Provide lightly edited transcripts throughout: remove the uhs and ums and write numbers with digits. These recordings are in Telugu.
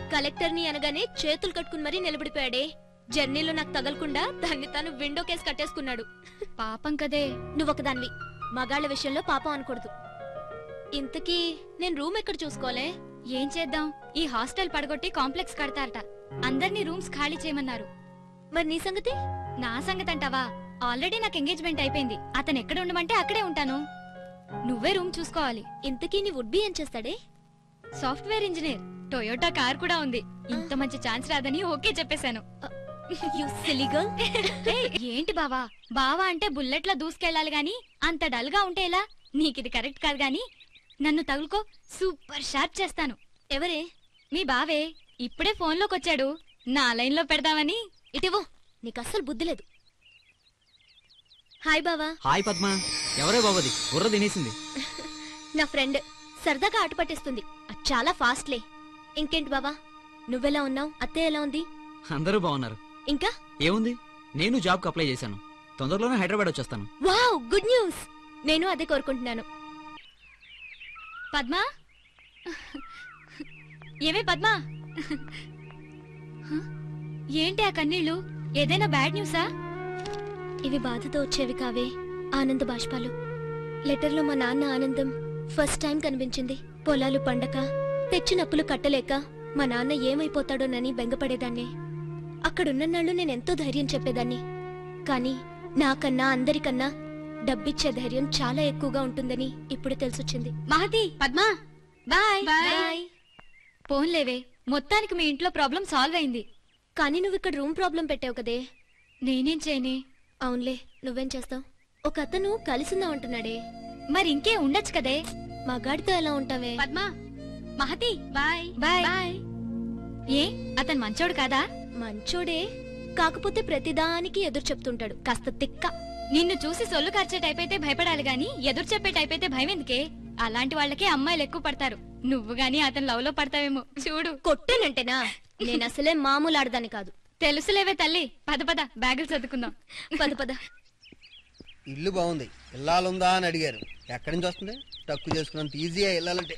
కలెక్టర్ ని అనగానే చేతులు కట్టుకుని మరీ నిలబడిపోయాడే. జర్నీలో నాకు తగలకుండా దాన్ని తాను విండో కేసు కట్టేసుకున్నాడు. పాపం కదే. నువ్వొకదాన్వి, మగాళ్ల విషయంలో పాపం అనకూడదు. ఇంతకీ నేను రూమ్ ఎక్కడ చూసుకోలే? ఏం చేద్దాం, ఈ హాస్టల్ పడగొట్టి కాంప్లెక్స్ కడతారట. అందర్నీ రూమ్స్ ఖాళీ చేయమన్నారు. మరి నీ సంగతి? నా సంగతి అంటావా? ఆల్రెడీ నాకు ఎంగేజ్మెంట్ అయిపోయింది. అతను ఎక్కడ ఉండమంటే అక్కడే ఉంటాను. నువ్వే రూమ్ చూసుకోవాలి. ఇంతకీ నీ వుడ్ బి ఏం చేస్తాడే? Software engineer. టొయోటా కార్ కూడా ఉంది. ఇంత మంచి ఛాన్స్ రాదని ఓకే చెప్పేశాను. ఏంటి బావా, బావా అంటే బుల్లెట్లా దూసుకెళ్లాలి గాని అంత డల్ గా ఉంటే ఎలా? నీకిది కరెక్ట్ కాదు గాని నన్ను తగులుకో, సూపర్ షార్ప్ చేస్తాను. ఎవరే? మీ బావే. ఇప్పుడే ఫోన్లోకి వచ్చాడు. నా లైన్ లో పెడదామని. ఇటివో, నీకు అస్సలు బుద్ధి లేదు. హాయ్ బావా. హాయ్ పద్మా. ఎవరే బావది? బుర్ర తినేసింది. నా ఫ్రెండ్ సరదాగా ఆట పట్టిస్తుంది. చాలా ఫాస్ట్లే. ఇంకేంటి బావా, నువ్వెలా ఉన్నావు? అత్తయ్య ఎలా ఉంది? అందరూ బాగున్నారు. ఇంకా ఏముంది, నేను జాబ్ కు అప్లై చేశాను. తొందరలోనే హైదరాబాద్ వచ్చేస్తాను. Wow, good news. నేను అదే కోరుకుంటున్నాను. పద్మా, ఏమే పద్మా? ఏంటి ఆ కన్నీళ్లు? ఏదైనా బ్యాడ్ న్యూసా? ఇవి బాధతో వచ్చేవి కావే, ఆనంద బాష్పాలు. లెటర్లో మా నాన్న ఆనందం ఫస్ట్ టైం కనిపించింది. పొలాలు పండక, తెచ్చినప్పులు కట్టలేక మా నాన్న ఏమైపోతాడోనని బెంగపడేదాన్ని. అక్కడున్ననాళ్ళు నేనెంతో ధైర్యం చెప్పేదాన్ని. కాని నాకన్నా అందరికన్నా డబ్బిచ్చే ధైర్యం చాలా ఎక్కువగా ఉంటుందని ఇప్పుడు తెలిసొచ్చింది. Mahathi, Padma, bye bye. పోన్లేవే, మొత్తానికి మీ ఇంట్లో ప్రాబ్లం సాల్వ్ అయింది. కానీ నువ్వు ఇక్కడ రూమ్ ప్రాబ్లం పెట్టావు కదే. నేనేం చేయనే? అవునులే, నువ్వేం చేస్తావు? ఒక అతను కలిసిందా ఉంటున్నాడే. మరి ఇంకే ఉండొచ్చు కదే. మగాడితో ఎలా ఉంటావే? Padma, Mahathi, bye bye. ఏ, అతను మంచోడు కాదా? మంచోడే, కాకపోతే ప్రతిదానికి ఎదురు చెప్తుంటాడు. కాస్త తిక్క. నిన్ను చూసి సొల్లు కార్చే టైప్ అయితే భయపడాలి గాని ఎదురు చెప్పే టైప్ అయితే భయం ఎందుకే? అలాంటి వాళ్ళకే అమ్మాయిలు ఎక్కువ పడతారు. నువ్వు గాని అతను లవ్ లో పడతావేమో. చూడు, కొట్టానంటేనా? నేనసలే మామూలు ఆడదాని కాదు. తెలుసులేవే తల్లి. పద పద, బ్యాగులు సర్దుకుందాం. పద పద. ఇల్లు బాగుంది, ఇల్లాలుందా అని అడిగారు. ఎక్కడి నుంచి వస్తుంది? తక్కువ చేసుకున్నంత ఈజీగా ఇల్లాలంటే.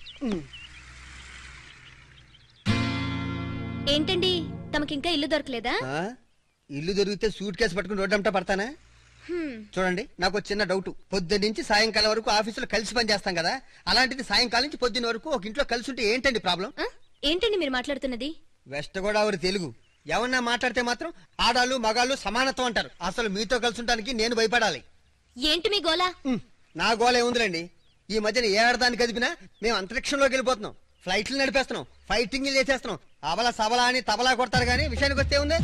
ఏంటండి, తమకింకా ఇల్లు దొరకలేదా? ఇల్లు దొరికితే సూట్ కేసు పట్టుకుని రోడ్డంతా పడతానా? చూడండి, నాకు చిన్న డౌట్. పొద్దున్న నుంచి సాయంకాలం వరకు ఆఫీసులో కలిసి పని చేస్తాం కదా, అలాంటిది సాయంకాలం నుంచి పొద్దున్న వరకు ఒక ఇంట్లో కలిసి ఉంటే ఏంటండి ప్రాబ్లం? ఏంటండి మీరు మాట్లాడుతున్నది? వెస్ట్ గోదావరి తెలుగు. ఏమన్నా మాట్లాడితే మాత్రం ఆడాళ్ళు మగాళ్ళు సమానత్వం అంటారు. అసలు మీతో కలిసి ఉండడానికి నేను భయపడాలి. ఏంటి మీ గోలా? నా గోల ఏముందిలేండి, ఈ మధ్యన ఏ ఆడదాన్ని కదిపినా మేము అంతరిక్షంలోకి వెళ్ళిపోతున్నాం. ఫ్లైట్లు నడిపేస్తున్నాం, ఫైటింగ్ చేసేస్తున్నాం. అవల సబలా అని తబలా కొడతారు గానీ విషయానికి వస్తే ఉంది.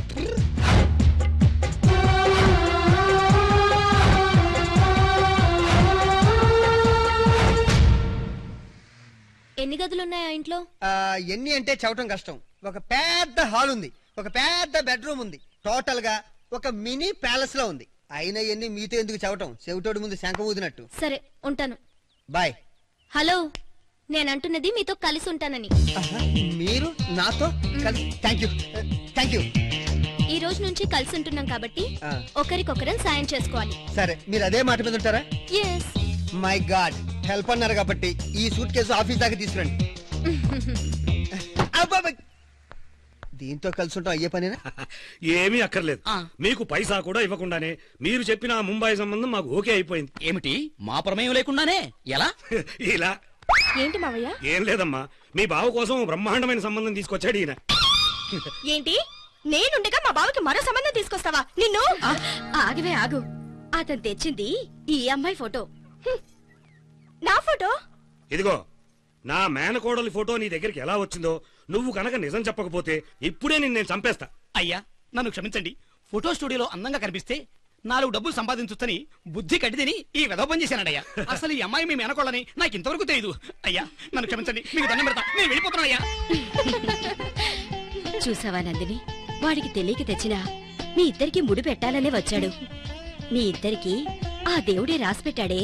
ఎన్ని గదులున్నాయా ఇంట్లో? ఎన్ని అంటే చెప్పడం కష్టం. ఒక పెద్ద హాల్ ఉంది, ఒక పెద్ద బెడ్రూమ్ ఉంది. టోటల్ గా ఒక మినీ ప్యాలెస్ లో ఉంది. అయినా ఎన్ని మీతో ఎందుకు చెప్పటం, చెవిటోడి ముందు శంఖ ఊదినట్టు. సరే, ఉంటాను. బాయ్. హలో, నేనంటున్నది మీతో కలిసి ఉంటానని. మీరు నాతో కలిసి? Thank you. ఈ రోజు నుంచి కలిసి ఉంటున్నాం కాబట్టి ఒకరికొకరం సాయం చేసుకోవాలి. సరే, మీరు అదే మాట మీద ఉంటారా? ఎస్. మై గాడ్, హెల్ప్ అన్నారు కాబట్టి ఈ సూట్ కేసు ఆఫీస్ దాకా తీసుకురండి. దీంతో కలిసి ఉంటాం అయ్యే పనేనా? ఏమీ అక్కర్లేదు. మీకు పైసా కూడా ఇవ్వకుండానే మీరు చెప్పిన ముంబాయి సంబంధం మాకు ఓకే అయిపోయింది. ఏమిటి, మా ప్రమేయం లేకుండానే? ఎలా? ఇలా. ఏంటి మావయ్య? ఏం లేదమ్మా, మీ బావ కోసం బ్రహ్మాండమైన సంబంధం తీసుకొచ్చాడు ఈయన. ఏంటి, నేనుండగా మా బావకి మరో సంబంధం తీసుకొస్తావా? నిన్ను. ఆగివే ఆగు, అతను తెచ్చింది ఈ అమ్మాయి ఫోటో. నా ఫోటో? ఇదిగో, నా మేనకోడలి ఫోటో నీ దగ్గరికి ఎలా వచ్చిందో నువ్వు కనుక నిజం చెప్పకపోతే ఇప్పుడే నేను చంపేస్తా. అయ్యా, నన్ను క్షమించండి. ఫోటో స్టూడియోలో అందంగా కనిపిస్తే 4 డబ్బులు సంపాదించొచ్చని బుద్ధి కట్టిదని ఈ వెధవ పని చేశానయ్యా. అసలు ఈ అమ్మాయి మీ మేనకోళ్ళని నాకు ఇంతవరకు తెలియదు. అయ్యా, నన్ను క్షమించండి, మీకు దండం పెడతా, నేను వెళ్ళిపోతున్నా అయ్యా. చూసావా నందిని, వాడికి తెలియక తెచ్చినా మీ ఇద్దరికి ముడి పెట్టాలనే వచ్చాడు. మీ ఇద్దరికి ఆ దేవుడే రాసిపెట్టాడే.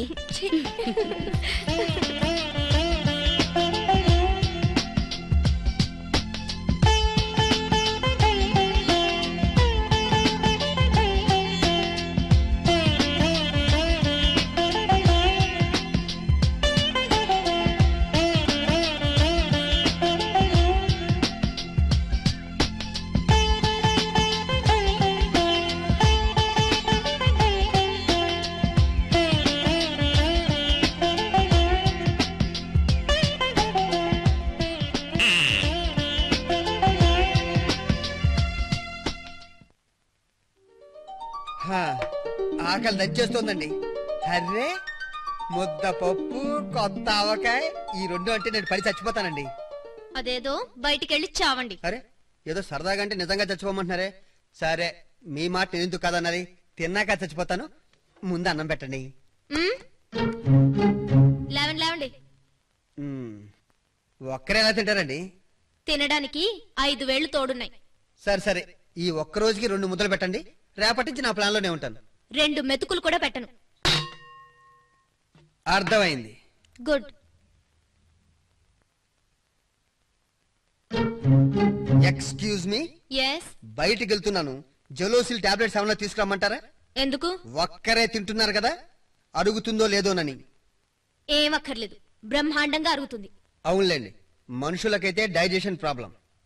ఆకలి దంచేస్తోందండి. అర్రే, ముద్ద పప్పు, కొత్త ఆవకాయ, ఈ రెండు అంటే నేను పడి చచ్చిపోతానండి. అదేదో బయటికెళ్ళి చావండి. అరే, ఏదో సరదాగా అంటే నిజంగా చచ్చిపోమంటున్నారే. సరే, మీ మాట నేను ఎందుకు కాదన్నది. తిన్నాక చచ్చిపోతాను, ముందు అన్నం పెట్టండి. లేవండి. ఒక్కరే ఎలా తింటారండి? తినడానికి 5 వేళ్లు తోడున్నాయి. సరే, ఈ ఒక్క రోజుకి 2 ముద్దలు పెట్టండి. రేపటి నుంచి నా ప్లాన్ లోనే ఉంటాను. 2 మెతుకులు కూడా పెట్టను. అర్థమైంది. గుడ్. Excuse me, yes. బయటికి వెళ్తున్నాను. జెలోసిల్ టాబ్లెట్స్ ఏమన్నా తీసుకురమ్మంటారా? ఎందుకు? ఒక్కరే తింటున్నారు కదా, అరుగుతుందో లేదోనని. ఏమక్కర్లేదు, బ్రహ్మాండంగా అరుగుతుంది. అవునులేండి, మనుషులకైతే డైజెషన్ ప్రాబ్లం.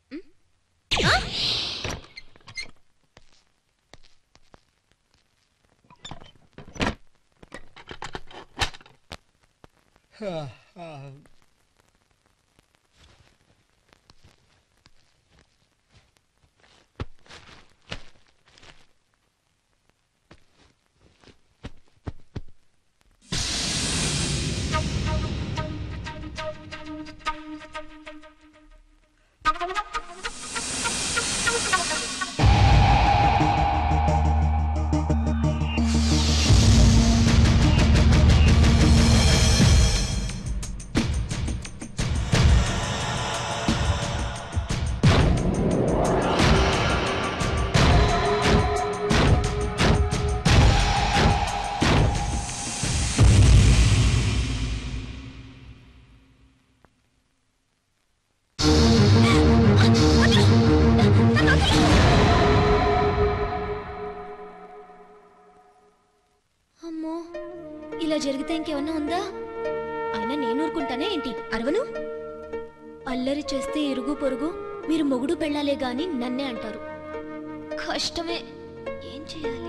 అమ్మో, ఇలా జరిగితే ఇంకేమన్నా ఉందా? అయినా నేను ఊరుకుంటానే ఏంటి? అరవను. అల్లరి చేస్తే ఇరుగు పొరుగు మీరు మొగుడు పెళ్ళాలే గాని నన్నే అంటారు. కష్టమే, ఏం చేయాలి?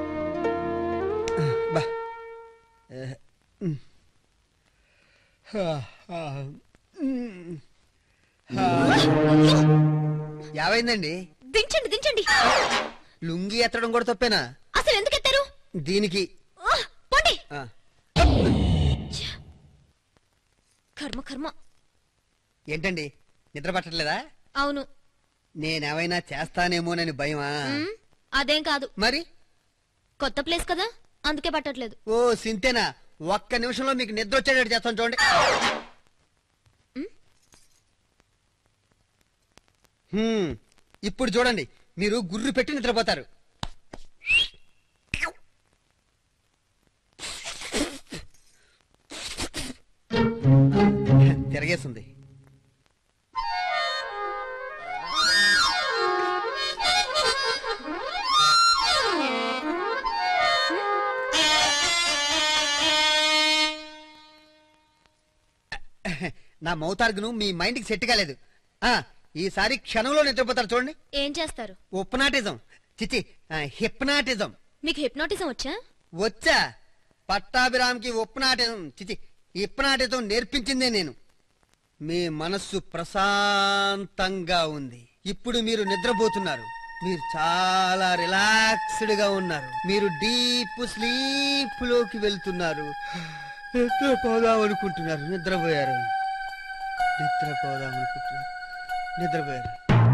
ఏమైందండి? దించండి. లుంగి ఎత్తడం కూడా తప్పేనా? అసలు ఎందుకు ఎత్తారు? దీనికి పోండి. కర్మ. ఏంటండి, నిద్ర పట్టట్లేదా? అవును. నేనేమైనా చేస్తానేమోనని భయమా? అదేం కాదు. మరి కొత్త ప్లేస్ కదా, అందుకే పట్టట్లేదు. ఓ సింతేనా? ఒక్క నిమిషంలో మీకు నిద్ర వచ్చేటట్టు చేస్తాను చూడండి. ఇప్పుడు చూడండి, మీరు గుర్రు పెట్టి నిద్రపోతారు. తిరగేస్తుంది. నా మౌతార్గును మీ మైండ్కి సెట్ కాలేదు. ఈసారి క్షణంలో నిద్రపోతారు చూడండి. ఏం చేస్తారు? ఉప్నాటిజం, చిచి హిప్నాటిజం. మీకు హిప్నోటిజం వచ్చా? వచ్చా. పట్టాభిరామ్కి ఉప్నాటిజం, చిచి హిప్నాటిజం నేర్పించిందే నేను. మీ మనస్సు ప్రశాంతంగా ఉంది. ఇప్పుడు మీరు నిద్రపోతున్నారు. మీరు చాలా రిలాక్స్డ్ గా ఉన్నారు. మీరు డీప్ స్లీప్ లోకి వెళ్తున్నారు. నిద్రపోదాం అనుకుంటున్నారు, నిద్రపోయారు. నిద్రపోయారు.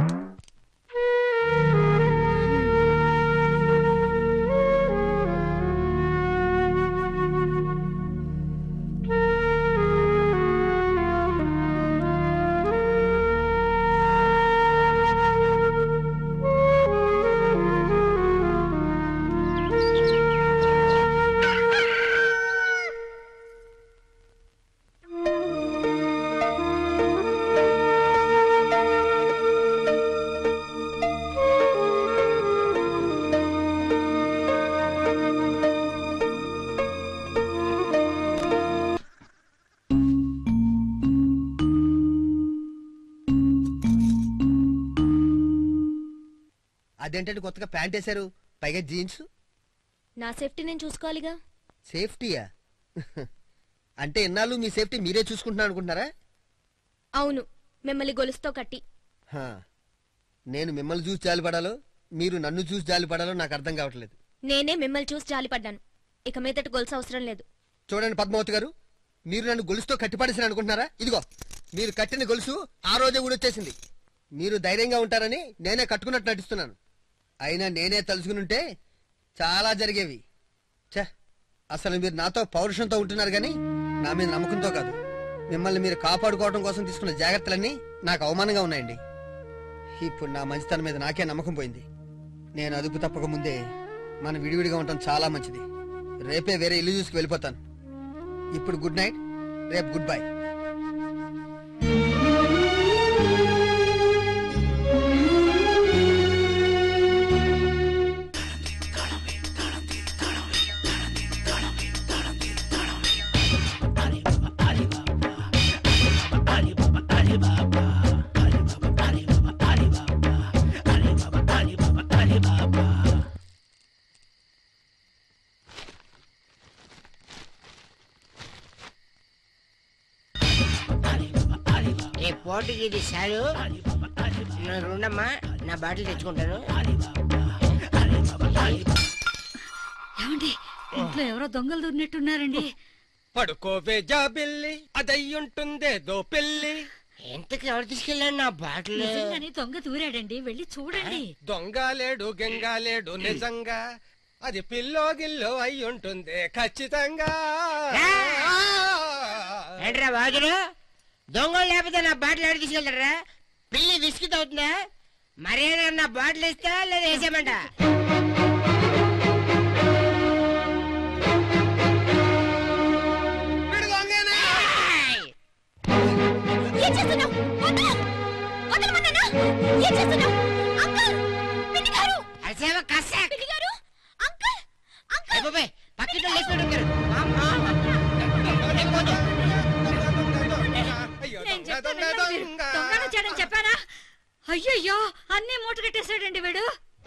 అదేంటంటే కొత్తగా ప్యాంట్ వేశారు, పైగా జీన్స్? నా సేఫ్టీ నేను చూసుకోవాలిగా. సేఫ్టీయా? అంటే ఇన్నాళ్ళు మీ సేఫ్టీ మీరే చూసుకుంటున్నారు అనుకుంటున్నారా? అవును, మిమ్మల్ని గొలుసుతో కట్టి. నేను మిమ్మల్ని చూసి జాలిపడాలో మీరు నన్ను చూసి జాలిపడాలో నాకు అర్థం కావట్లేదు. నేనే మిమ్మల్ని చూసి జాలిపడ్డాను. ఇక మీదట గొలుసు అవసరం లేదు. చూడండి పద్మావతి గారు, మీరు నన్ను గొలుసుతో కట్టిపడేసిన అనుకుంటున్నారా? ఇదిగో మీరు కట్టిన గొలుసు ఆ రోజే ఊడొచ్చేసింది. మీరు ధైర్యంగా ఉంటారని నేనే కట్టుకున్నట్టు నటిస్తున్నాను. అయినా నేనే తలుచుకునుంటే చాలా జరిగేవి. ఛ, అసలు మీరు నాతో పౌరుషంతో ఉంటున్నారు కానీ నా మీద నమ్మకంతో కాదు. మిమ్మల్ని మీరు కాపాడుకోవడం కోసం తీసుకున్న జాగ్రత్తలన్నీ నాకు అవమానంగా ఉన్నాయండి. ఇప్పుడు నా మంచితనం మీద నాకే నమ్మకం పోయింది. నేను అదుపు తప్పక ముందే మనం విడివిడిగా ఉండటం చాలా మంచిది. రేపే వేరే ఇల్లు చూసుకు వెళ్ళిపోతాను. ఇప్పుడు గుడ్ నైట్, రేపు గుడ్ బై. పోటీకి ఇది చాలు. రెండమ్మా, నా బాటిల్ తెచ్చుకుంటాను. ఏమండి, ఇంట్లో ఎవరో దొంగలు దూరినట్టున్నారండి. పడుకోవే జాబిల్లి, అదయ్యుంటుందేదో పెళ్లి. ఎంతకి ఎవరు తీసుకెళ్ళాడు నా బాటిల్? నిజంగానే దొంగ దూరాడండి, వెళ్ళి చూడండి. దొంగ లేడు గంగా లేడు నిజంగా, అది పిల్లో గిల్లో అయ్యుంటుందే ఖచ్చితంగా. ఏంట్రా బాజులు, దొంగలు లేకపోతే నా బాటిల్ ఎవరు తీసుకెళ్తారా? పిల్లి విసికి అవుతుందా? మరేనా నా బాటిల్ ఇస్తా లేదా వేసేయమంట? పక్కన లేచిపోయి చెప్పానా? అయ్యయ్యో, అన్నీ మూట కట్టేశాడండి వీడు.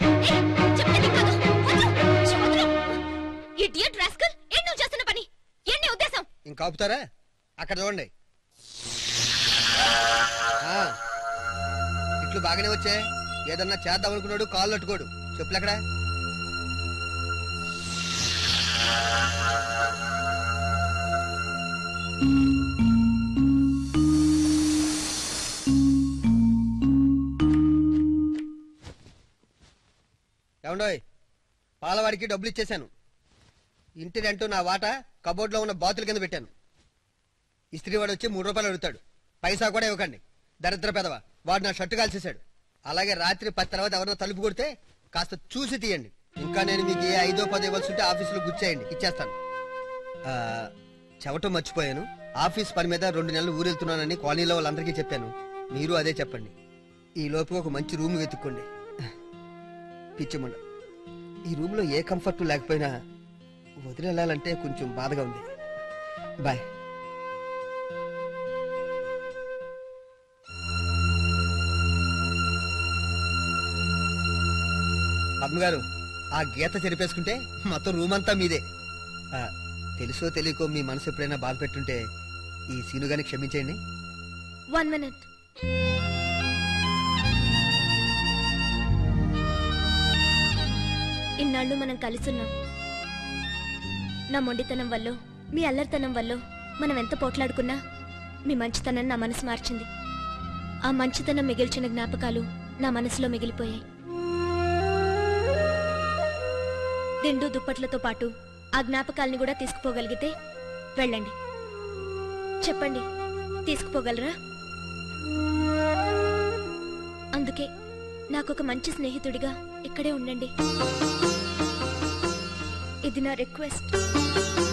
చేస్తున్న పని ఏంటి ఉద్దేశం? ఇంకా ఆపుతారా? అక్కడ చూడండి. ఇట్లు బాగానే వచ్చే. ఏదన్నా చేద్దాం అనుకున్నాడు, కాళ్ళు అట్టుకోడు. చెప్పులు ఎక్కడ? ఏమండోయ్, పాలవాడికి డబ్బులు ఇచ్చేశాను. ఇంటి రెంట్ నా వాటా కబోర్డ్ లో ఉన్న బాతుల కింద పెట్టాను. ఇస్త్రీ వాడు వచ్చి 3 రూపాయలు అడుగుతాడు. పైసా కూడా ఇవ్వకండి. దరిద్ర పెదవ వాడు నా షర్టు కాల్చేశాడు. అలాగే రాత్రి 10 తర్వాత ఎవరైనా తలుపు కొడితే కాస్త చూసి తీయండి. ఇంకా నేను మీకు ఏ 5 10 ఇవ్వాల్సి ఉంటే ఆఫీసులో గుర్చేయండి, ఇచ్చేస్తాను. చెవటం మర్చిపోయాను. ఆఫీస్ పని మీద 2 నెలలు ఊరెళ్తున్నానని కాలనీలో వాళ్ళందరికీ చెప్పాను. మీరు అదే చెప్పండి. ఈ లోపు ఒక మంచి రూమ్ వెతుక్కోండి. పిచ్చిమండ, ఈ రూమ్ లో ఏ కంఫర్ట్ లేకపోయినా వదిలేయాలంటే కొంచెం బాధగా ఉంది. బాయ్. పద్మగారు, ఆ గీత చెరిపేసుకుంటే మొత్తం రూమ్ అంతా మీదే. తెలుసో తెలియకో మీ మనసు ఎప్పుడైనా బాధ పెట్టుంటే ఈ సీనుగాని క్షమించేయండి. 1 minute. ఇన్నాళ్ళు మనం కలిసున్నాం. నా మొండితనం వల్ల, మీ అల్లరితనం వల్ల మనం ఎంత పోట్లాడుకున్నా మీ మంచితనం నా మనసు మార్చింది. ఆ మంచితనం మిగిల్చిన జ్ఞాపకాలు నా మనసులో మిగిలిపోయాయి. దిండు దుప్పట్లతో పాటు ఆ జ్ఞాపకాల్ని కూడా తీసుకుపోగలిగితే వెళ్ళండి. చెప్పండి, తీసుకుపోగలరా? అందుకే నాకొక మంచి స్నేహితుడిగా ఇక్కడే ఉండండి. ఇది నా రిక్వెస్ట్.